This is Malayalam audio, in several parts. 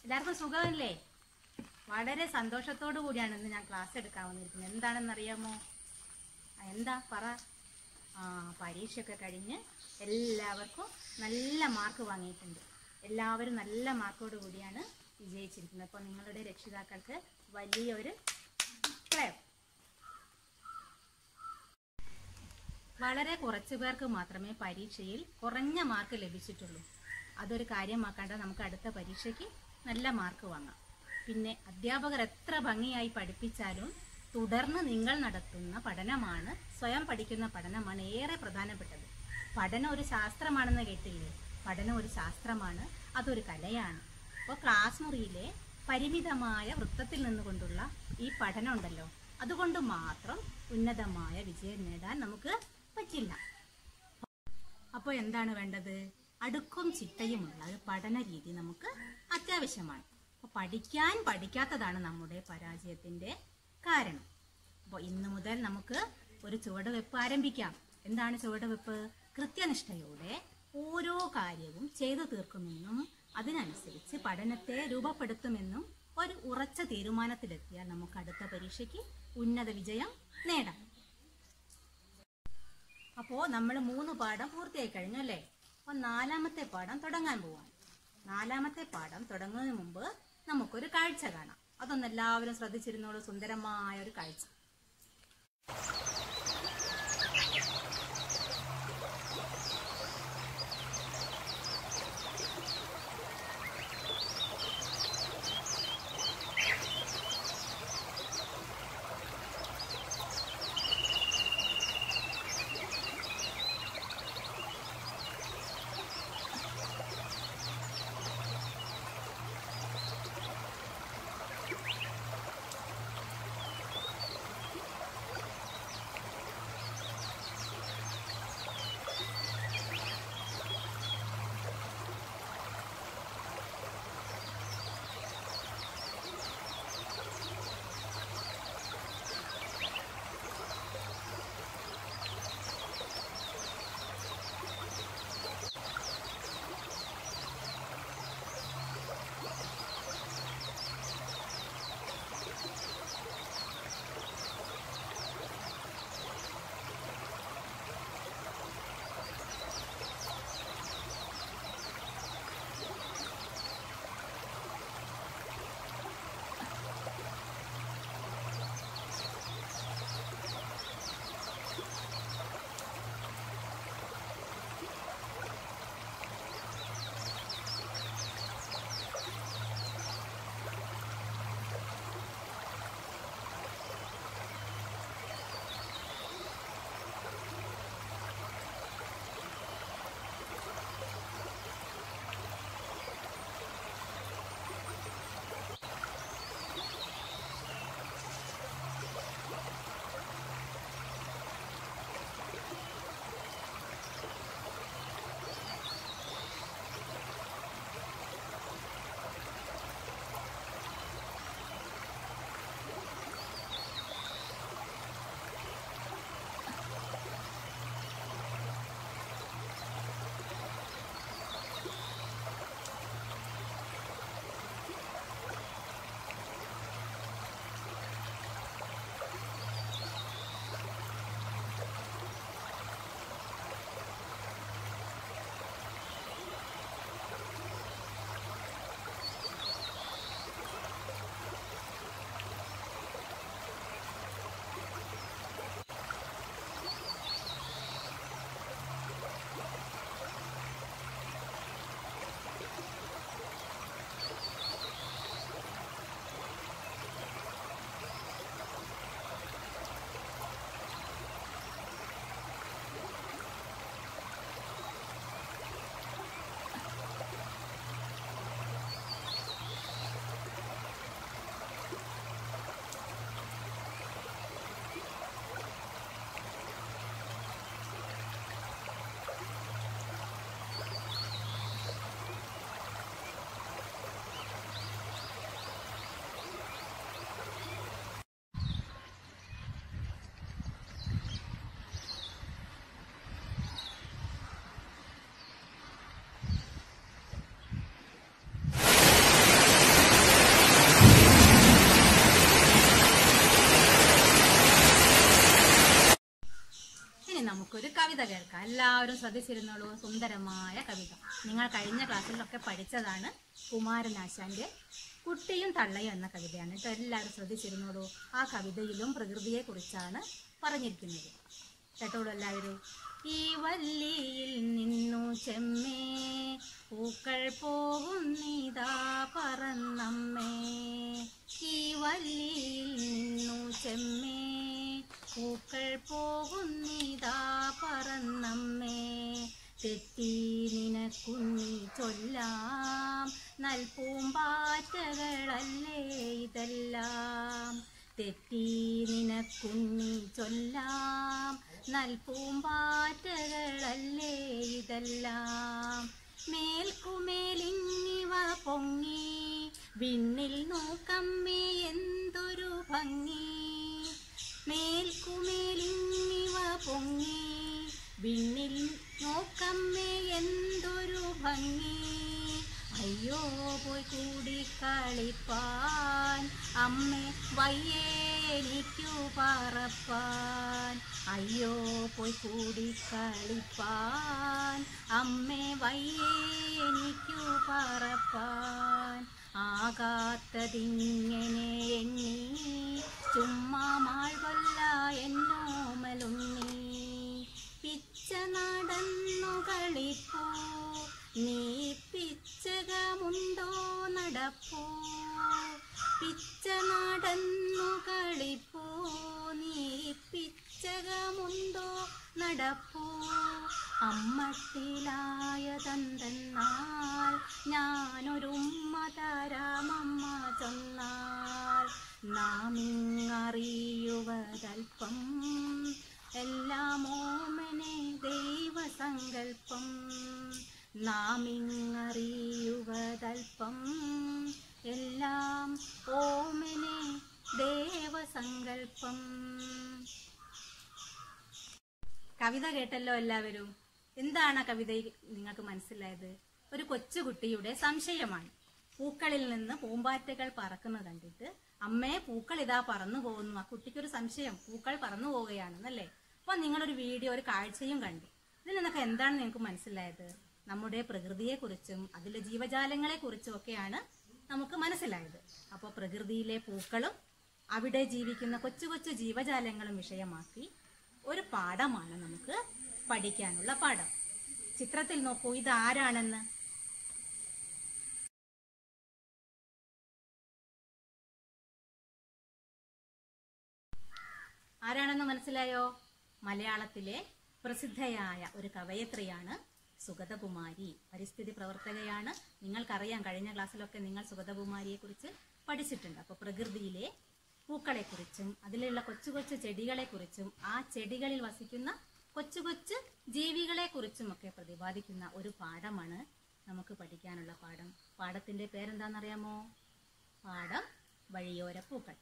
എല്ലാവർക്കും സുഖമല്ലേ? വളരെ സന്തോഷത്തോടു കൂടിയാണ് ഇന്ന് ഞാൻ ക്ലാസ് എടുക്കാൻ വന്നിരിക്കുന്നത്. എന്താണെന്നറിയാമോ? എന്താ പറ? പരീക്ഷയൊക്കെ കഴിഞ്ഞ് എല്ലാവർക്കും നല്ല മാർക്ക് വാങ്ങിയിട്ടുണ്ട്. എല്ലാവരും നല്ല മാർക്കോട് കൂടിയാണ് വിജയിച്ചിരിക്കുന്നത്. അപ്പോൾ നിങ്ങളുടെ രക്ഷിതാക്കൾക്ക് വലിയൊരു ക്ലാപ്പ്. വളരെ കുറച്ചു പേർക്ക് മാത്രമേ പരീക്ഷയിൽ കുറഞ്ഞ മാർക്ക് ലഭിച്ചിട്ടുള്ളൂ. അതൊരു കാര്യമാക്കാണ്ട് നമുക്ക് അടുത്ത പരീക്ഷയ്ക്ക് നല്ല മാർക്ക് വാങ്ങാം. പിന്നെ അധ്യാപകർ എത്ര ഭംഗിയായി പഠിപ്പിച്ചാലും തുടർന്ന് നിങ്ങൾ നടത്തുന്ന പഠനമാണ്, സ്വയം പഠിക്കുന്ന പഠനമാണ് ഏറെ പ്രധാനപ്പെട്ടത്. പഠനം ഒരു ശാസ്ത്രമാണെന്ന് കേട്ടില്ലേ? പഠനം ഒരു ശാസ്ത്രമാണ്, അതൊരു കലയാണ്. അപ്പോൾ ക്ലാസ് മുറിയിലെ പരിമിതമായ വൃത്തത്തിൽ നിന്നുകൊണ്ടുള്ള ഈ പഠനം ഉണ്ടല്ലോ, അതുകൊണ്ട് മാത്രം ഉന്നതമായ വിജയം നേടാൻ നമുക്ക് പറ്റില്ല. അപ്പോൾ എന്താണ് വേണ്ടത്? അടുക്കും ചിട്ടയുമുള്ള ഒരു പഠന രീതി നമുക്ക് അത്യാവശ്യമാണ്. അപ്പോൾ പഠിക്കാത്തതാണ് നമ്മുടെ പരാജയത്തിന്റെ കാരണം. അപ്പോൾ ഇന്നു മുതൽ നമുക്ക് ഒരു ചുവടുവെപ്പ് ആരംഭിക്കാം. എന്താണ് ചുവടുവെപ്പ്? കൃത്യനിഷ്ഠയോടെ ഓരോ കാര്യവും ചെയ്തു തീർക്കുമെന്നും അതിനനുസരിച്ച് പഠനത്തെ രൂപപ്പെടുത്തുമെന്നും ഒരു ഉറച്ച തീരുമാനത്തിലെത്തിയാൽ നമുക്ക് അടുത്ത പരീക്ഷയ്ക്ക് ഉന്നത വിജയം നേടാം. അപ്പോൾ നമ്മൾ 3 പാഠം പൂർത്തിയായി കഴിഞ്ഞു അല്ലേ? അപ്പോൾ 4ാമത്തെ പാഠം തുടങ്ങാൻ പോവാം. 4ാമത്തെ പാഠം തുടങ്ങുന്നതിന് മുമ്പ് നമുക്കൊരു കാഴ്ച കാണാം. അതൊന്ന് എല്ലാവരും ശ്രദ്ധിച്ചിരുന്നോളൂ. സുന്ദരമായ ഒരു കാഴ്ച. നമുക്കൊരു കവിത കേൾക്കാം. എല്ലാവരും ശ്രദ്ധിച്ചിരുന്നോളൂ. സുന്ദരമായ കവിത. നിങ്ങൾ കഴിഞ്ഞ ക്ലാസ്സിലൊക്കെ പഠിച്ചതാണ്. കുമാരനാശാന്റെ കുട്ടിയും തള്ളയും എന്ന കവിതയാണ് കേട്ടോ. എല്ലാവരും ശ്രദ്ധിച്ചിരുന്നോളൂ. ആ കവിതയിലും പ്രകൃതിയെ കുറിച്ചാണ് പറഞ്ഞിരിക്കുന്നത്. കേട്ടോളൂ എല്ലാവരും. ഈ വല്ലിയിൽ നിന്നു ചെമ്മേ പൂക്കൾ പോകുന്നിതാ പറന്നമ്മേ. ഈ വല്ലിയിൽ നിന്നു ചെമ്മേ പൂക്കൾ പോകുന്നിതാ പറന്നമ്മേ. തെറ്റി നിനക്കുണ്ണി ചൊല്ലാം നൽപൂമ്പാറ്റകളല്ലേ ഇതെല്ലാം. തെറ്റി നിനക്കുണ്ണി ചൊല്ലാം നൽപൂമ്പാറ്റകളല്ലേ ഇതെല്ലാം. മേൽക്കുമേലിങ്ങിവ പൊങ്ങി വിണ്ണിൽ നോക്കമ്മേ എന്തൊരു ഭംഗി. മേൽക്കുമേലിങ്ങിവ പൊങ്ങി വിണ്ണിൽ നോക്കമ്മേ എന്തൊരു ഭംഗി. അയ്യോ പോയി കൂടി കളിപ്പാൻ അമ്മേ വയ്യേ എനിക്കു പറപ്പാൻ. അയ്യോ പോയി കൂടി കളിപ്പാൻ അമ്മേ വയ്യേ എനിക്കു പറപ്പാൻ. ആകാത്തതിങ്ങനെ എണ്ണി ചുമ്മാ മാൾകൊല്ല എന്നോമലുണ്ണി. പിച്ച നടന്നു കളിപ്പൂ നീ പിച്ചകമുണ്ടോ നടപ്പൂ. പിച്ച നടന്നു കളിപ്പൂ നീ പിച്ചകമുണ്ടോ നടപ്പൂ. അമ്മട്ടിലായതെന്തെന്നാൽ ഞാനൊരുമ്മ തരാമമ്മ ചൊന്നാൽ. നാമിങ്ങറിയുവതൽപ്പം എല്ലാം ഓമനെ ദൈവസങ്കൽപ്പം. നാമിങ്ങറിയുവതൽപ്പം എല്ലാം ഓമനെ ദേവസങ്കൽപ്പം. കവിത കേട്ടല്ലോ എല്ലാവരും. എന്താണ് ആ കവിത നിങ്ങൾക്ക് മനസ്സിലായത്? ഒരു കൊച്ചുകുട്ടിയുടെ സംശയമാണ്. പൂക്കളിൽ നിന്ന് പൂമ്പാറ്റകൾ പറക്കുന്നത് കണ്ടിട്ട് അമ്മേ പൂക്കൾ ഇതാ പറന്നു പോകുന്നു. ആ കുട്ടിക്കൊരു സംശയം, പൂക്കൾ പറന്നു പോവുകയാണെന്നല്ലേ. അപ്പൊ നിങ്ങളൊരു വീഡിയോ, ഒരു കാഴ്ചയും കണ്ടു. ഇതിൽ നിന്നൊക്കെ എന്താണ് നിങ്ങൾക്ക് മനസ്സിലായത്? നമ്മുടെ പ്രകൃതിയെ കുറിച്ചും അതിലെ ജീവജാലങ്ങളെ കുറിച്ചും ഒക്കെയാണ് നമുക്ക് മനസ്സിലായത്. അപ്പോൾ പ്രകൃതിയിലെ പൂക്കളും അവിടെ ജീവിക്കുന്ന കൊച്ചു കൊച്ചു ജീവജാലങ്ങളും വിഷയമാക്കി ഒരു പാഠമാണ് നമുക്ക് പഠിക്കാനുള്ള പാഠം. ചിത്രത്തിൽ നോക്കൂ, ഇത് ആരാണെന്ന്? ആരാണെന്ന് മനസ്സിലായോ? മലയാളത്തിലെ പ്രസിദ്ധയായ ഒരു കവയത്രിയാണ് സുഗതകുമാരി. പരിസ്ഥിതി പ്രവർത്തകയാണ്. നിങ്ങൾക്കറിയാം, കഴിഞ്ഞ ക്ലാസ്സിലൊക്കെ നിങ്ങൾ സുഗതകുമാരിയെ കുറിച്ച് പഠിച്ചിട്ടുണ്ട്. അപ്പോൾ പ്രകൃതിയിലെ പൂക്കളെ കുറിച്ചും അതിലുള്ള കൊച്ചു കൊച്ചു ചെടികളെ കുറിച്ചും ആ ചെടികളിൽ വസിക്കുന്ന കൊച്ചു കൊച്ചു ജീവികളെ കുറിച്ചും ഒക്കെ പ്രതിപാദിക്കുന്ന ഒരു പാഠമാണ് നമുക്ക് പഠിക്കാനുള്ള പാഠം. പാഠത്തിന്റെ പേരെന്താണെന്നറിയാമോ? പാഠം വഴിയോര പൂക്കൾ.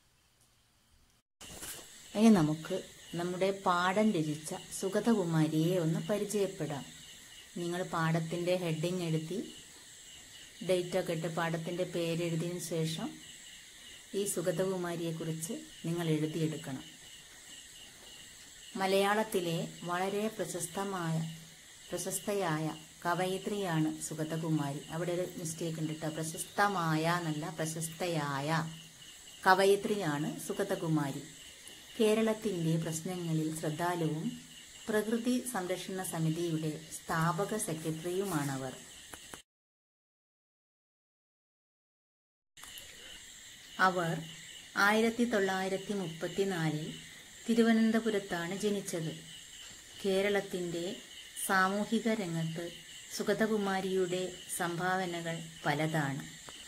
ഇനി നമുക്ക് നമ്മുടെ പാഠം രചിച്ച സുഗതകുമാരിയെ ഒന്ന് പരിചയപ്പെടാം. നിങ്ങൾ പാഠത്തിന്റെ ഹെഡിങ് എഴുതി ഡേറ്റൊക്കെ ഇട്ട് പാഠത്തിന്റെ പേരെഴുതിയതിനു ശേഷം ഈ സുഗതകുമാരിയെക്കുറിച്ച് നിങ്ങൾ എഴുതിയെടുക്കണം. മലയാളത്തിലെ വളരെ പ്രശസ്തയായ കവയിത്രിയാണ് സുഗതകുമാരി. അവിടെ ഒരു മിസ്റ്റേക്ക് ഉണ്ട് കേട്ടോ. പ്രശസ്തമായ എന്നല്ല, പ്രശസ്തയായ കവയിത്രിയാണ് സുഗതകുമാരി. കേരളത്തിന്റെ പ്രശ്നങ്ങളിൽ ശ്രദ്ധാലുവും പ്രകൃതി സംരക്ഷണ സമിതിയുടെ സ്ഥാപക സെക്രട്ടറിയുമാണവർ. അവർ 1934 തിരുവനന്തപുരത്താണ് ജനിച്ചത്. കേരളത്തിന്റെ സാമൂഹിക രംഗത്ത് സുഗതകുമാരിയുടെ സംഭാവനകൾ പലതാണ്.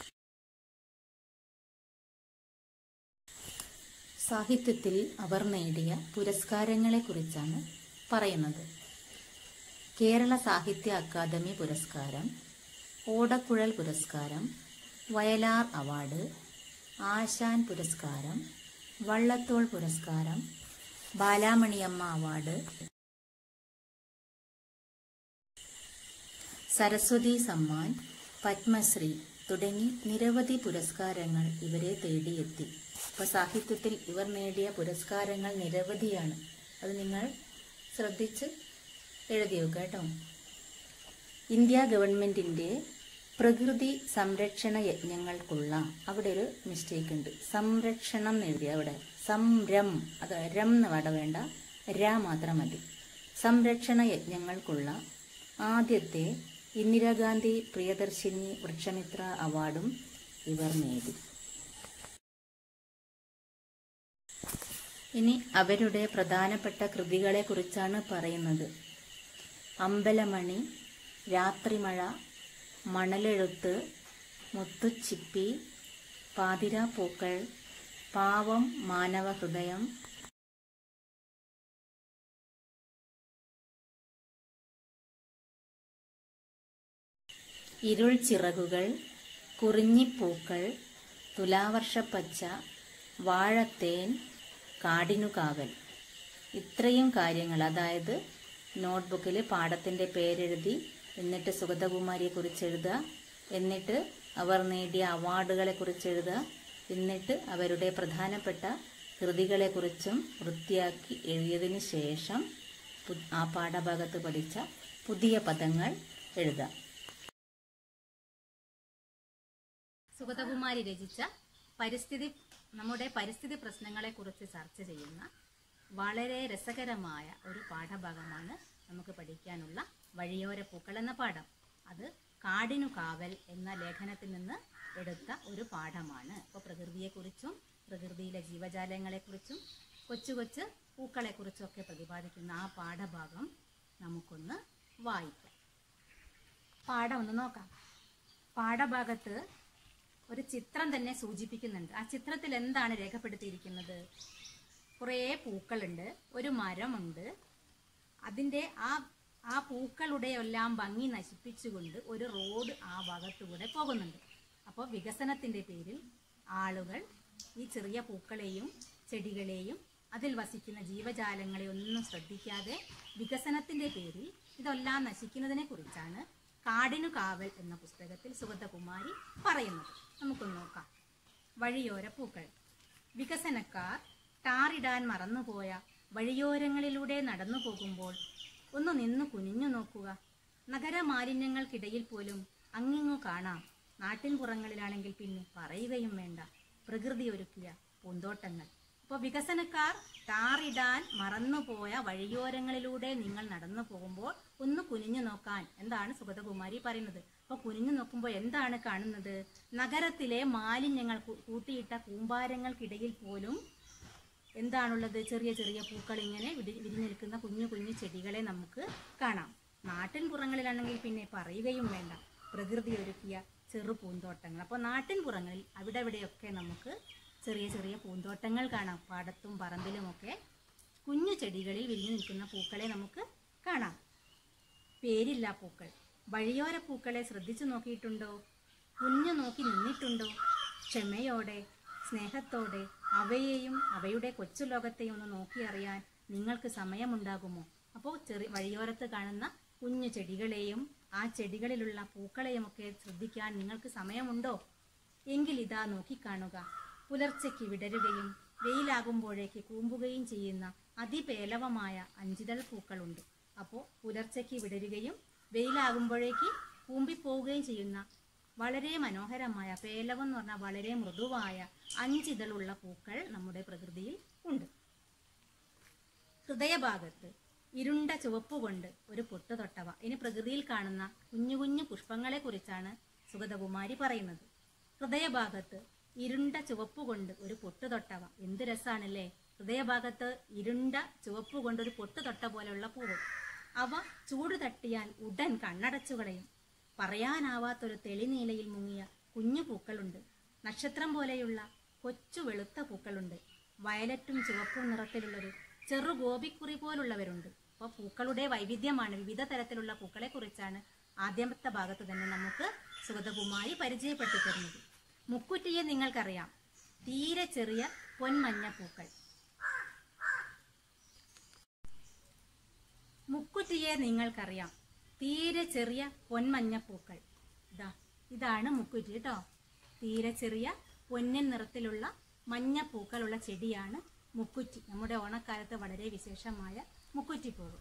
സാഹിത്യത്തിൽ അവർ നേടിയ പുരസ്കാരങ്ങളെക്കുറിച്ചാണ് പറയുന്നത്. കേരള സാഹിത്യ അക്കാദമി പുരസ്കാരം, ഓടക്കുഴൽ പുരസ്കാരം, വയലാർ അവാർഡ്, ആശാൻ പുരസ്കാരം, വള്ളത്തോൾ പുരസ്കാരം, ബാലാമണിയമ്മ അവാർഡ്, സരസ്വതി സമ്മാൻ, പത്മശ്രീ തുടങ്ങി നിരവധി പുരസ്കാരങ്ങൾ ഇവരെ തേടിയെത്തി. അപ്പോൾ സാഹിത്യത്തിൽ ഇവർ നേടിയ പുരസ്കാരങ്ങൾ നിരവധിയാണ്. അത് നിങ്ങൾ ശ്രദ്ധിച്ച് എഴുതി വെക്കുക കേട്ടോ. ഇന്ത്യ ഗവൺമെന്റിന്റെ പ്രകൃതി സംരക്ഷണ യജ്ഞങ്ങൾക്കുള്ള, അവിടെ ഒരു മിസ്റ്റേക്ക് ഉണ്ട്, സംരക്ഷണം എന്ന് എഴുതി, അവിടെ സംരം, അത് രം എന്ന് വട വേണ്ട, ര മാത്രം മതി. സംരക്ഷണ യജ്ഞങ്ങൾക്കുള്ള ആദ്യത്തെ ഇന്ദിരാഗാന്ധി പ്രിയദർശിനി വൃക്ഷമിത്ര അവാർഡും ഇവർ നേടി. ഇനി അവരുടെ പ്രധാനപ്പെട്ട കൃതികളെ കുറിച്ചാണ് പറയുന്നത്. അമ്പലമണി, രാത്രിമഴ, മണലെഴുത്ത്, മുത്തുച്ചിപ്പി, പാതിരാപ്പൂക്കൾ, പാവം മാനവഹൃദയം, ഇരുൾ ചിറകുകൾ, കുറിഞ്ഞിപ്പൂക്കൾ, തുലാവർഷപ്പച്ച, വാഴത്തേൻ, കാടിനുകാവൽ. ഇത്രയും കാര്യങ്ങൾ, അതായത് നോട്ട്ബുക്കിൽ പാഠത്തിൻ്റെ പേരെഴുതി, എന്നിട്ട് സുഗതകുമാരിയെ കുറിച്ച് എഴുതുക, എന്നിട്ട് അവർ നേടിയ അവാർഡുകളെ കുറിച്ച് എഴുതുക, എന്നിട്ട് അവരുടെ പ്രധാനപ്പെട്ട കൃതികളെക്കുറിച്ചും വൃത്തിയാക്കി എഴുതിയതിന് ശേഷം ആ പാഠഭാഗത്ത് പഠിച്ച പുതിയ പദങ്ങൾ എഴുതാം. സുഗതകുമാരി രചിച്ച നമ്മുടെ പരിസ്ഥിതി പ്രശ്നങ്ങളെ കുറിച്ച് ചർച്ച ചെയ്യുന്ന വളരെ രസകരമായ ഒരു പാഠഭാഗമാണ് നമുക്ക് പഠിക്കാനുള്ള വഴിയോര പൂക്കൾ എന്ന പാഠം. അത് കാടിനു കാവൽ എന്ന ലേഖനത്തിൽ നിന്ന് എടുത്ത ഒരു പാഠമാണ്. അപ്പോൾ പ്രകൃതിയെക്കുറിച്ചും പ്രകൃതിയിലെ ജീവജാലങ്ങളെക്കുറിച്ചും കൊച്ചു കൊച്ചു പൂക്കളെക്കുറിച്ചൊക്കെ പ്രതിപാദിക്കുന്ന ആ പാഠഭാഗം നമുക്കൊന്ന് വായിക്കാം. പാഠം ഒന്ന് നോക്കാം. പാഠഭാഗത്ത് ഒരു ചിത്രം തന്നെ സൂചിപ്പിക്കുന്നുണ്ട്. ആ ചിത്രത്തിൽ എന്താണ് രേഖപ്പെടുത്തിയിരിക്കുന്നത്? കുറേ പൂക്കളുണ്ട്, ഒരു മരമുണ്ട്, അതിൻ്റെ ആ പൂക്കളുടെ എല്ലാം ഭംഗി നശിപ്പിച്ചുകൊണ്ട് ഒരു റോഡ് ആ ഭാഗത്തുകൂടെ പോകുന്നുണ്ട്. അപ്പോൾ വികസനത്തിൻ്റെ പേരിൽ ആളുകൾ ഈ ചെറിയ പൂക്കളെയും ചെടികളെയും അതിൽ വസിക്കുന്ന ജീവജാലങ്ങളെ ഒന്നും ശ്രദ്ധിക്കാതെ വികസനത്തിൻ്റെ പേരിൽ ഇതെല്ലാം നശിക്കുന്നതിനെ കുറിച്ചാണ് കാടിനു കാവൽ എന്ന പുസ്തകത്തിൽ സുഗതകുമാരി പറയുന്നത്. നമുക്കൊന്ന് നോക്കാം. വഴിയോര പൂക്കൾ. വികസനക്കാർ ടാറിടാൻ മറന്നുപോയ വഴിയോരങ്ങളിലൂടെ നടന്നു പോകുമ്പോൾ ഒന്ന് നിന്ന് കുനിഞ്ഞു നോക്കുക. നഗരമാലിന്യങ്ങൾക്കിടയിൽ പോലും അങ്ങിങ്ങു കാണാം. നാട്ടിൻപുറങ്ങളിലാണെങ്കിൽ പിന്നെ പറയുകയും വേണ്ട, പ്രകൃതി ഒരുക്കിയ പൂന്തോട്ടങ്ങൾ. അപ്പോൾ വികസനക്കാർ ടാറിടാൻ മറന്നുപോയ വഴിയോരങ്ങളിലൂടെ നിങ്ങൾ നടന്നു പോകുമ്പോൾ ഒന്ന് കുനിഞ്ഞു നോക്കാൻ എന്താണ് സുഗതകുമാരി പറയുന്നത്. അപ്പോൾ കുനിഞ്ഞു നോക്കുമ്പോൾ എന്താണ് കാണുന്നത്? നഗരത്തിലെ മാലിന്യങ്ങൾ കൂട്ടിയിട്ട കൂമ്പാരങ്ങൾക്കിടയിൽ പോലും എന്താണുള്ളത്? ചെറിയ ചെറിയ പൂക്കൾ ഇങ്ങനെ വിരിഞ്ഞു നിൽക്കുന്ന കുഞ്ഞു കുഞ്ഞു ചെടികളെ നമുക്ക് കാണാം. നാട്ടിൻപുറങ്ങളിലാണെങ്കിൽ പിന്നെ പറയുകയും വേണ്ട, പ്രകൃതി ഒരുക്കിയ ചെറു പൂന്തോട്ടങ്ങൾ. അപ്പോൾ നാട്ടിൻപുറങ്ങളിൽ അവിടെ ഇവിടെയൊക്കെ നമുക്ക് ചെറിയ ചെറിയ പൂന്തോട്ടങ്ങൾ കാണാം. പാടത്തും പറമ്പിലുമൊക്കെ കുഞ്ഞു ചെടികളിൽ വിരിഞ്ഞു നിൽക്കുന്ന പൂക്കളെ നമുക്ക് കാണാം. പേരില്ല പൂക്കൾ. വഴിയോര പൂക്കളെ ശ്രദ്ധിച്ചു നോക്കിയിട്ടുണ്ടോ? കുഞ്ഞു നോക്കി നിന്നിട്ടുണ്ടോ? ക്ഷമയോടെ സ്നേഹത്തോടെ അവയെയും അവയുടെ കൊച്ചു ലോകത്തെയും ഒന്ന് നോക്കി അറിയാൻ നിങ്ങൾക്ക് സമയമുണ്ടാകുമോ? അപ്പോൾ വഴിയോരത്ത് കാണുന്ന കുഞ്ഞു ചെടികളെയും ആ ചെടികളിലുള്ള പൂക്കളെയുമൊക്കെ ശ്രദ്ധിക്കാൻ നിങ്ങൾക്ക് സമയമുണ്ടോ? എങ്കിൽ ഇതാ നോക്കിക്കാണുക. പുലർച്ചയ്ക്ക് വിടരുകയും വെയിലാകുമ്പോഴേക്ക് കൂമ്പുകയും ചെയ്യുന്ന അതിപേലവമായ അഞ്ചിതൾ പൂക്കളുണ്ട്. അപ്പോൾ പുലർച്ചയ്ക്ക് വിടരുകയും വെയിലാകുമ്പോഴേക്ക് കൂമ്പിപ്പോവുകയും ചെയ്യുന്ന വളരെ മനോഹരമായ, പേലവം എന്ന് പറഞ്ഞാൽ വളരെ മൃദുവായ അഞ്ചിതളുള്ള പൂക്കൾ നമ്മുടെ പ്രകൃതിയിൽ ഉണ്ട്. ഹൃദയഭാഗത്ത് ഇരുണ്ട ചുവപ്പ് കൊണ്ട് ഒരു പൊട്ട് തൊട്ടവ. ഇനി പ്രകൃതിയിൽ കാണുന്ന കുഞ്ഞു കുഞ്ഞു പുഷ്പങ്ങളെ കുറിച്ചാണ് സുഗതകുമാരി പറയുന്നത്. ഹൃദയഭാഗത്ത് ഇരുണ്ട ചുവപ്പ് കൊണ്ട് ഒരു പൊട്ട് തൊട്ടവ. എന്ത് രസാണല്ലേ! ഹൃദയഭാഗത്ത് ഇരുണ്ട ചുവപ്പ് കൊണ്ട് ഒരു പൊട്ട് തൊട്ട പോലെയുള്ള പൂവ്. അവ ചൂട് തട്ടിയാൽ ഉടൻ കണ്ണടച്ചു കളയും. പറയാനാവാത്തൊരു തെളിനീലയിൽ മുങ്ങിയ കുഞ്ഞു പൂക്കളുണ്ട്. നക്ഷത്രം പോലെയുള്ള കൊച്ചു വെളുത്ത പൂക്കളുണ്ട്. വയലറ്റും ചുവപ്പും നിറത്തിലുള്ളൊരു ചെറു ഗോപിക്കുറി പോലുള്ളവരുണ്ട്. അപ്പോൾ പൂക്കളുടെ വൈവിധ്യമാണ്. വിവിധ തരത്തിലുള്ള പൂക്കളെ കുറിച്ചാണ് ആദ്യത്തെ ഭാഗത്ത് തന്നെ നമുക്ക് സുഗതകുമാരി പരിചയപ്പെടുത്തിത്തരുന്നത്. മുക്കുറ്റിയെ നിങ്ങൾക്കറിയാം. തീരെ ചെറിയ പൊന്മഞ്ഞ പൂക്കൾ. മുക്കുറ്റിയെ നിങ്ങൾക്കറിയാം. തീരെ ചെറിയ പൊന്മഞ്ഞ പൂക്കൾ. ഇതാണ് മുക്കുറ്റി കേട്ടോ. തീരെ ചെറിയ പൊന്നിൻ നിറത്തിലുള്ള മഞ്ഞ പൂക്കളുള്ള ചെടിയാണ് മുക്കുറ്റി. നമ്മുടെ ഓണക്കാലത്ത് വളരെ വിശേഷമായ മുക്കുറ്റിപ്പൂവ്.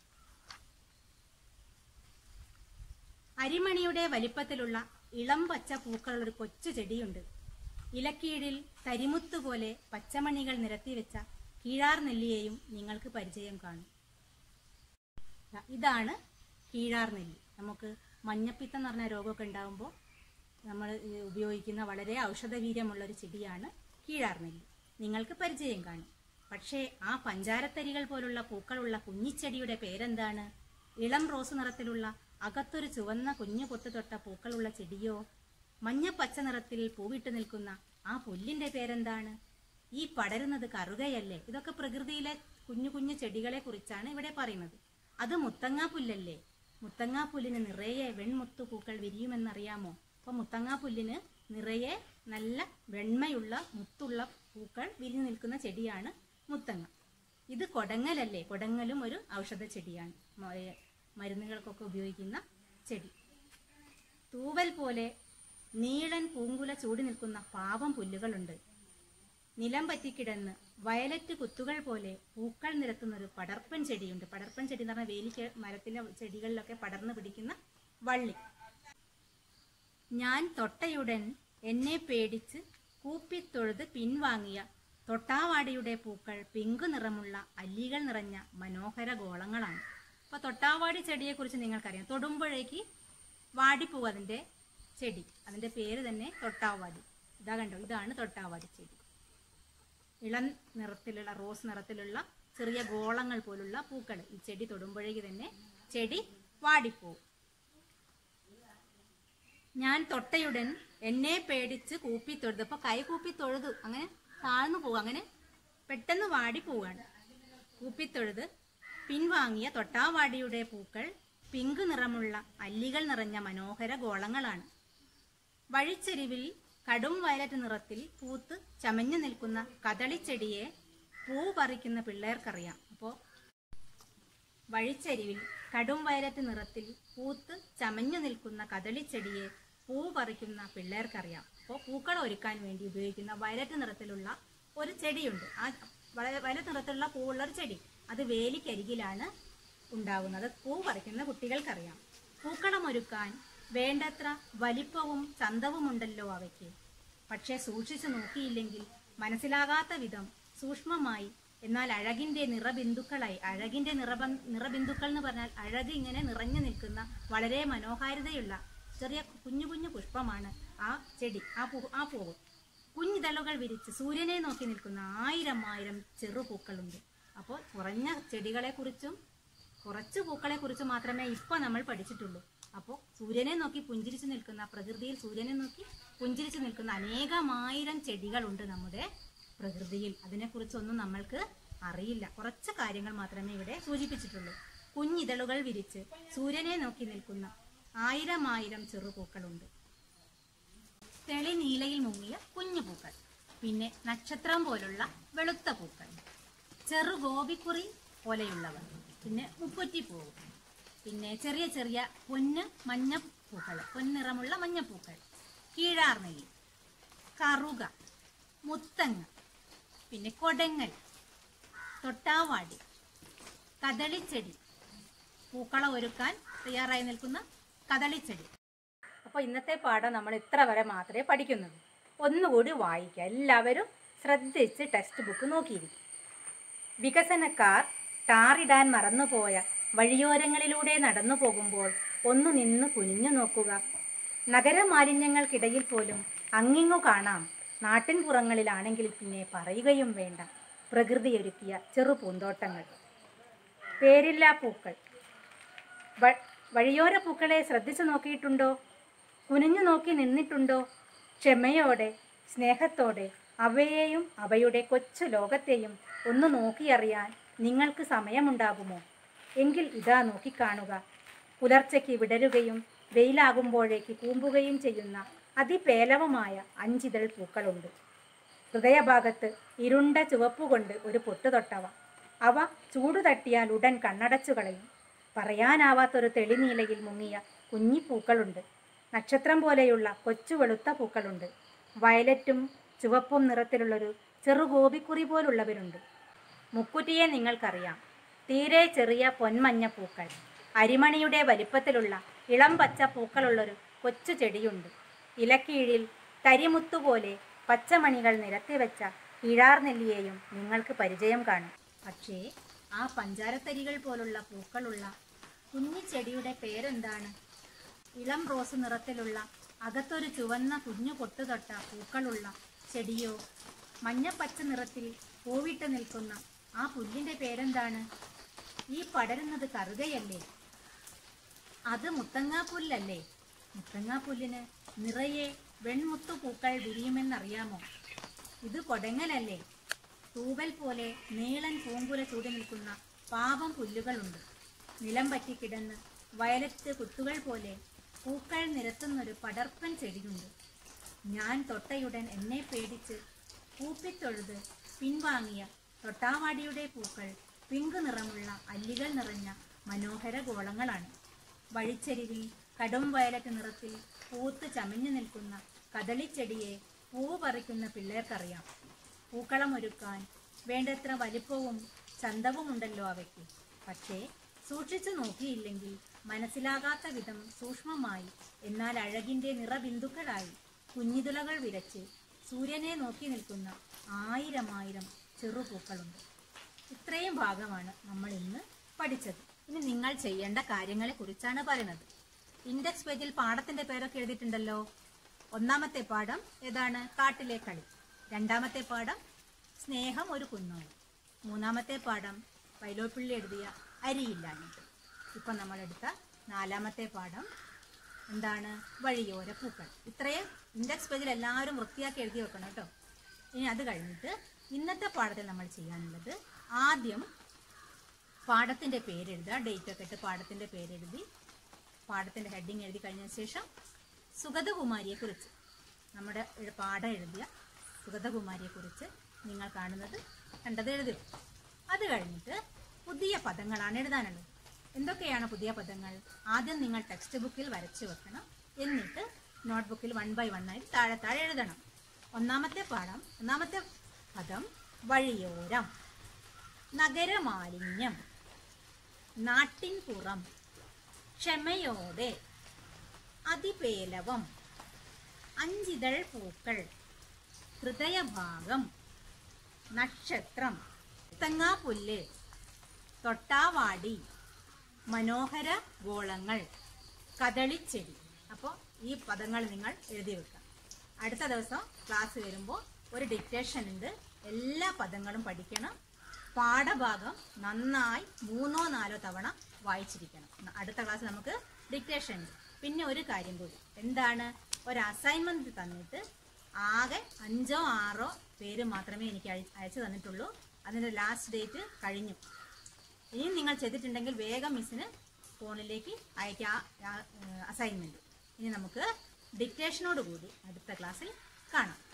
അരിമണിയുടെ വലിപ്പത്തിലുള്ള ഇളം പച്ച പൂക്കളുള്ള ഒരു കൊച്ചു ചെടിയുണ്ട്. ഇലക്കീഴിൽ തരിമുത്തുപോലെ പച്ചമണികൾ നിരത്തിവെച്ച കീഴാർ നെല്ലിയെയും നിങ്ങൾക്ക് പരിചയം കാണും. ഇതാണ് കീഴാർ നെല്ലി. നമുക്ക് മഞ്ഞപ്പിത്തം എന്ന് പറഞ്ഞ രോഗമൊക്കെ ഉണ്ടാകുമ്പോൾ നമ്മൾ ഉപയോഗിക്കുന്ന വളരെ ഔഷധവീര്യമുള്ള ഒരു ചെടിയാണ് കീഴാർ നെല്ലി. നിങ്ങൾക്ക് പരിചയം കാണും. പക്ഷേ ആ പഞ്ചാരത്തരികൾ പോലുള്ള പൂക്കളുള്ള കുഞ്ഞിച്ചെടിയുടെ പേരെന്താണ്? ഇളം റോസ് നിറത്തിലുള്ള അകത്തൊരു ചുവന്ന കുഞ്ഞു പൊട്ട് തൊട്ട പൂക്കളുള്ള ചെടിയോ? മഞ്ഞ പച്ച നിറത്തിൽ പൂവിട്ട് നിൽക്കുന്ന ആ പുല്ലിന്റെ പേരെന്താണ്? ഈ പടരുന്നത് കറുകയല്ലേ? ഇതൊക്കെ പ്രകൃതിയിലെ കുഞ്ഞു കുഞ്ഞു ചെടികളെ കുറിച്ചാണ് ഇവിടെ പറയുന്നത്. അത് മുത്തങ്ങാപ്പുല്ലല്ലേ? മുത്തങ്ങാപ്പുല്ലിന് നിറയെ വെൺമുത്തു പൂക്കൾ വിരിയുമെന്നറിയാമോ? അപ്പൊ മുത്തങ്ങാപ്പുല്ലിന് നിറയെ നല്ല വെണ്മയുള്ള മുത്തുള്ള പൂക്കൾ വിരിഞ്ഞു നിൽക്കുന്ന ചെടിയാണ് മുത്തങ്ങ. ഇത് കൊടങ്ങലല്ലേ? കൊടങ്ങലും ഒരു ഔഷധ ചെടിയാണ്, മരുന്നുകൾക്കൊക്കെ ഉപയോഗിക്കുന്ന ചെടി. തൂവൽ പോലെ നീളൻ പൂങ്കുല ചൂടി നിൽക്കുന്ന പാവം പുല്ലുകളുണ്ട്. നിലം പറ്റിക്കിടന്ന് വയലറ്റ് കുത്തുകൾ പോലെ പൂക്കൾ നിരത്തുന്നൊരു പടർപ്പൻ ചെടിയുണ്ട്. പടർപ്പൻ ചെടി എന്ന് പറഞ്ഞാൽ വേലി മരത്തിലെ ചെടികളിലൊക്കെ പടർന്നു പിടിക്കുന്ന വള്ളി. ഞാൻ തൊട്ടയുടൻ എന്നെ പേടിച്ച് കൂപ്പിത്തൊഴുത് പിൻവാങ്ങിയ തൊട്ടാവാടിയുടെ പൂക്കൾ പിങ്ക് നിറമുള്ള അല്ലികൾ നിറഞ്ഞ മനോഹര ഗോളങ്ങളാണ്. അപ്പൊ തൊട്ടാവാടി ചെടിയെക്കുറിച്ച് നിങ്ങൾക്കറിയാം. തൊടുമ്പോഴേക്ക് വാടിപ്പോവും അതിന്റെ ചെടി. അതിന്റെ പേര് തന്നെ തൊട്ടാവാടി. ഇതാ കണ്ടോ, ഇതാണ് തൊട്ടാവാടി ചെടി. ഇളം നിറത്തിലുള്ള റോസ് നിറത്തിലുള്ള ചെറിയ ഗോളങ്ങൾ പോലുള്ള പൂക്കൾ. ഈ ചെടി തൊടുമ്പോഴേക്ക് തന്നെ ചെടി വാടിപ്പോവും. ഞാൻ തൊട്ടയുടൻ എന്നെ പേടിച്ച് കൂപ്പി തൊഴുതു. അപ്പൊ കൈ കൂപ്പി തൊഴുതു, അങ്ങനെ താഴ്ന്നു പോവുക, അങ്ങനെ പെട്ടെന്ന് വാടിപ്പോവാണ്. കൂപ്പിത്തൊഴുത് പിൻവാങ്ങിയ തൊട്ടാവാടിയുടെ പൂക്കൾ പിങ്ക് നിറമുള്ള അല്ലികൾ നിറഞ്ഞ മനോഹര ഗോളങ്ങളാണ്. വഴിച്ചെരിവിൽ കടും വയലറ്റ് നിറത്തിൽ പൂത്ത് ചമഞ്ഞു നിൽക്കുന്ന കദളിച്ചെടിയെ പൂ പറിക്കുന്ന പിള്ളേർക്കറിയാം. അപ്പോൾ വഴിച്ചെരിവിൽ കടും വയലറ്റ് നിറത്തിൽ പൂത്ത് ചമഞ്ഞു നിൽക്കുന്ന കദളിച്ചെടിയെ പൂ പറിക്കുന്ന പിള്ളേർക്കറിയാം. അപ്പോൾ പൂക്കൾ ഒരുക്കാൻ വേണ്ടി ഉപയോഗിക്കുന്ന വയലറ്റ് നിറത്തിലുള്ള ഒരു ചെടിയുണ്ട്. ആ വയലറ്റ് നിറത്തിലുള്ള പൂവുള്ള ഒരു ചെടി, അത് വേലിക്കരികിലാണ് ഉണ്ടാവുന്നത്. പൂ പറിക്കുന്ന കുട്ടികൾക്കറിയാം. പൂക്കളം ഒരുക്കാൻ വേണ്ടത്ര വലിപ്പവും ചന്തവുമുണ്ടല്ലോ അവയ്ക്ക്. പക്ഷെ സൂക്ഷിച്ചു നോക്കിയില്ലെങ്കിൽ മനസ്സിലാകാത്ത വിധം സൂക്ഷ്മമായി, എന്നാൽ അഴകിന്റെ നിറബിന്ദുക്കളായി. അഴകിന്റെ നിറബിന്ദുക്കൾ എന്ന് പറഞ്ഞാൽ അഴക് ഇങ്ങനെ നിറഞ്ഞു നിൽക്കുന്ന വളരെ മനോഹാരിതയുള്ള ചെറിയ കുഞ്ഞു കുഞ്ഞു പുഷ്പമാണ് ആ ചെടി, ആ പൂവ്. കുഞ്ഞിതളുകൾ വിരിച്ച് സൂര്യനെ നോക്കി നിൽക്കുന്ന ആയിരം ആയിരം ചെറുപൂക്കളുണ്ട്. അപ്പോൾ കുറഞ്ഞ ചെടികളെ കുറിച്ചും കുറച്ച് പൂക്കളെ കുറിച്ചും മാത്രമേ ഇപ്പൊ നമ്മൾ പഠിച്ചിട്ടുള്ളൂ. അപ്പോൾ സൂര്യനെ നോക്കി പുഞ്ചിരിച്ചു നിൽക്കുന്ന, പ്രകൃതിയിൽ സൂര്യനെ നോക്കി പുഞ്ചിരിച്ചു നിൽക്കുന്ന അനേകമായിരം ചെടികളുണ്ട് നമ്മുടെ പ്രകൃതിയിൽ. അതിനെക്കുറിച്ചൊന്നും നമ്മൾക്ക് അറിയില്ല. കുറച്ച് കാര്യങ്ങൾ മാത്രമേ ഇവിടെ സൂചിപ്പിച്ചിട്ടുള്ളൂ. കുഞ്ഞിതളുകൾ വിരിച്ച് സൂര്യനെ നോക്കി നിൽക്കുന്ന ആയിരം ആയിരം ചെറുപൂക്കളുണ്ട്. തെളി നീലയിൽ മുങ്ങിയ കുഞ്ഞു പൂക്കൾ, പിന്നെ നക്ഷത്രം പോലുള്ള വെളുത്ത പൂക്കൾ, ചെറു ഗോപിക്കുറി പോലെയുള്ളവ, പിന്നെ മുക്കുറ്റിപ്പൂവ്, പിന്നെ ചെറിയ ചെറിയ മഞ്ഞ പൂക്കൾ, പൊന്നിറമുള്ള മഞ്ഞപ്പൂക്കൾ, കീഴാർ നെല്ലി, കറുക, മുത്തങ്ങ, പിന്നെ കൊടങ്ങൽ, തൊട്ടാവാടി, കദളിച്ചെടി, പൂക്കളം ഒരുക്കാൻ തയ്യാറായി നിൽക്കുന്ന കദളിച്ചെടി. അപ്പോൾ ഇന്നത്തെ പാഠം നമ്മൾ ഇത്ര വരെ മാത്രമേ പഠിക്കുന്നുള്ളൂ. ഒന്നുകൂടി വായിക്കുക. എല്ലാവരും ശ്രദ്ധിച്ച് ടെക്സ്റ്റ് ബുക്ക് നോക്കിയിരിക്കും. വികസനക്കാർ ടാറിടാൻ മറന്നുപോയ വഴിയോരങ്ങളിലൂടെ നടന്നു പോകുമ്പോൾ ഒന്ന് നിന്ന് കുനിഞ്ഞു നോക്കുക. നഗരമാലിന്യങ്ങൾക്കിടയിൽ പോലും അങ്ങിങ്ങു കാണാം. നാട്ടിൻപുറങ്ങളിലാണെങ്കിൽ പിന്നെ പറയുകയും വേണ്ട പ്രകൃതിയൊരുക്കിയ ചെറു പൂന്തോട്ടങ്ങൾ. പേരില്ലാ പൂക്കൾ. വഴിയോര പൂക്കളെ ശ്രദ്ധിച്ചു നോക്കിയിട്ടുണ്ടോ? കുനിഞ്ഞു നോക്കി നിന്നിട്ടുണ്ടോ? ക്ഷമയോടെ സ്നേഹത്തോടെ അവയെയും അവയുടെ കൊച്ചു ലോകത്തെയും ഒന്ന് നോക്കിയറിയാൻ നിങ്ങൾക്ക് സമയമുണ്ടാകുമോ? എങ്കിൽ ഇതാ നോക്കിക്കാണുക. പുലർച്ചയ്ക്ക് വിടരുകയും വെയിലാകുമ്പോഴേക്ക് കൂമ്പുകയും ചെയ്യുന്ന അതിപേലവമായ 5 ഇതൾ പൂക്കളുണ്ട്. ഹൃദയഭാഗത്ത് ഇരുണ്ട ചുവപ്പുകൊണ്ട് ഒരു പൊട്ട് തൊട്ടവ. അവ ചൂടു തട്ടിയാൽ ഉടൻ കണ്ണടച്ചു കളയും. പറയാനാവാത്തൊരു തെളിനീലയിൽ മുങ്ങിയ കുഞ്ഞിപ്പൂക്കളുണ്ട്. നക്ഷത്രം പോലെയുള്ള കൊച്ചു വെളുത്ത പൂക്കളുണ്ട്. വയലറ്റും ചുവപ്പും നിറത്തിലുള്ളൊരു ചെറു ഗോപിക്കുറി പോലുള്ളവരുണ്ട്. മുക്കുറ്റിയെ നിങ്ങൾക്കറിയാം. തീരെ ചെറിയ പൊന്മഞ്ഞ പൂക്കൾ. അരിമണിയുടെ വലിപ്പത്തിലുള്ള ഇളം പച്ച പൂക്കളുള്ളൊരു കൊച്ചു ചെടിയുണ്ട്. ഇലക്കീഴിൽ കരിമുത്തുപോലെ പച്ചമണികൾ നിരത്തിവെച്ച കിഴാർനെല്ലിയെയും നിങ്ങൾക്ക് പരിചയം കാണും. പക്ഷേ ആ പഞ്ചാരത്തരികൾ പോലുള്ള പൂക്കളുള്ള കുഞ്ഞിച്ചെടിയുടെ പേരെന്താണ്? ഇളം റോസ് നിറത്തിലുള്ള അകത്തൊരു ചുവന്ന കുഞ്ഞു പൊട്ടുതൊട്ട പൂക്കളുള്ള ചെടിയോ? മഞ്ഞപ്പച്ച നിറത്തിൽ പൂവിട്ട് നിൽക്കുന്ന ആ പുല്ലിന്റെ പേരെന്താണ്? ഈ പടരുന്നത് കറുകയല്ലേ? അത് മുത്തങ്ങാപ്പുല്ലല്ലേ? മുത്തങ്ങാപ്പുല്ലിന് നിറയെ വെൺമുത്തു പൂക്കൾ വിരിയുമെന്നറിയാമോ? ഇത് കൊടങ്ങലല്ലേ? തൂവൽ പോലെ നീളൻ പൂങ്കുല ചൂടി നിൽക്കുന്ന പാവം പുല്ലുകളുണ്ട്. നിലം പറ്റിക്കിടന്ന് വയലറ്റ് കുത്തുകൾ പോലെ പൂക്കൾ നിരത്തുന്നൊരു പടർപ്പൻ ചെടിയുണ്ട്. ഞാൻ തൊട്ടയുടൻ എന്നെ പേടിച്ച് കൂപ്പിത്തൊഴുത് പിൻവാങ്ങിയ തൊട്ടാവാടിയുടെ പൂക്കൾ പിങ്ക് നിറമുള്ള അല്ലികൾ നിറഞ്ഞ മനോഹര ഗോളങ്ങളാണ്. വഴിച്ചെരിവിൽ കടും വയലറ്റ് നിറത്തിൽ പൂത്ത് ചമഞ്ഞു നിൽക്കുന്ന കദളിച്ചെടിയെ പൂവ് പറിക്കുന്ന പിള്ളേർക്കറിയാം. പൂക്കളമൊരുക്കാൻ വേണ്ടത്ര വലിപ്പവും ചന്തവുമുണ്ടല്ലോ അവയ്ക്ക്. പക്ഷേ സൂക്ഷിച്ചു നോക്കിയില്ലെങ്കിൽ മനസ്സിലാകാത്ത വിധം സൂക്ഷ്മമായി, എന്നാൽ അഴകിൻ്റെ നിറബിന്ദുക്കളായി കുഞ്ഞിതുളകൾ വിരച്ച് സൂര്യനെ നോക്കി നിൽക്കുന്ന ആയിരം ചെറുപൂക്കളുണ്ട്. ഇത്രയും ഭാഗമാണ് നമ്മൾ ഇന്ന് പഠിച്ചത്. ഇനി നിങ്ങൾ ചെയ്യേണ്ട കാര്യങ്ങളെ കുറിച്ചാണ് പറയുന്നത്. ഇൻഡെക്സ് പേജിൽ പാഠത്തിന്റെ പേരൊക്കെ എഴുതിയിട്ടുണ്ടല്ലോ. ഒന്നാമത്തെ പാഠം ഏതാണ്? കാട്ടിലെ കളി. രണ്ടാമത്തെ പാഠം സ്നേഹം ഒരു കുന്നോളം. മൂന്നാമത്തെ പാഠം വൈലോപ്പിള്ളി എഴുതിയ അരിയില്ലാഞ്ഞിട്ട്. ഇപ്പം നമ്മളെടുത്ത നാലാമത്തെ പാഠം എന്താണ്? വഴിയോര പൂക്കൾ. ഇത്രയും ഇൻഡെക്സ് പേജിൽ എല്ലാവരും വൃത്തിയാക്കി എഴുതി വെക്കണം കേട്ടോ. ഇനി അത് കഴിഞ്ഞിട്ട് ഇന്നത്തെ പാഠത്തിൽ നമ്മൾ ചെയ്യാനുള്ളത്, ആദ്യം പാഠത്തിന്റെ പേരെഴുതുക. ഡേറ്റ് ഒക്കെ ഇട്ട് പാഠത്തിന്റെ പേരെഴുതി പാഠത്തിന്റെ ഹെഡിങ് എഴുതി കഴിഞ്ഞതിന് ശേഷം സുഗതകുമാരിയെക്കുറിച്ച്, നമ്മുടെ പാഠം എഴുതിയ സുഗതകുമാരിയെക്കുറിച്ച് നിങ്ങൾ കണ്ടത് എഴുതുക. അത് കഴിഞ്ഞിട്ട് പുതിയ പദങ്ങളാണ് എഴുതാനുള്ളത്. എന്തൊക്കെയാണ് പുതിയ പദങ്ങൾ? ആദ്യം നിങ്ങൾ ടെക്സ്റ്റ് ബുക്കിൽ വരച്ചു വെക്കണം. എന്നിട്ട് നോട്ട്ബുക്കിൽ 1 by 1 ആയിട്ട് താഴെ എഴുതണം. ഒന്നാമത്തെ പദം വഴിയോരം, നഗരമാലിന്യം, നാട്ടിൻപുറം, ക്ഷമയോടെ, അതിപേലവം, അഞ്ചിതൾ പൂക്കൾ, ഹൃദയഭാഗം, നക്ഷത്രം, തങ്ങാപ്പുല്ല്, തൊട്ടാവാടി, മനോഹര ഗോളങ്ങൾ, കദളിച്ചെടി. അപ്പോൾ ഈ പദങ്ങൾ നിങ്ങൾ എഴുതി വെക്കുക. അടുത്ത ദിവസം ക്ലാസ് വരുമ്പോൾ ഒരു ഡിക്റ്റേഷൻ ഉണ്ട്. എല്ലാ പദങ്ങളും പഠിക്കണം. പാഠഭാഗം നന്നായി 3-4 തവണ വായിച്ചിരിക്കണം. അടുത്ത ക്ലാസ് നമുക്ക് ഡിക്റ്റേഷൻ ഉണ്ട്. പിന്നെ ഒരു കാര്യം കൂടി, എന്താണ്? ഒരു അസൈൻമെന്റ് തന്നിട്ട് ആകെ 5-6 പേര് മാത്രമേ എനിക്ക് അയച്ചു തന്നിട്ടുള്ളൂ. അതിൻ്റെ ലാസ്റ്റ് ഡേറ്റ് കഴിഞ്ഞു. ഇനി നിങ്ങൾ ചെയ്തിട്ടുണ്ടെങ്കിൽ വേഗം മിസ്സിന് ഫോണിലേക്ക് അയക്കാം അസൈൻമെന്റ്. ഇനി നമുക്ക് ഡിക്റ്റേഷനോട് കൂടി അടുത്ത ക്ലാസ്സിൽ കാണാം.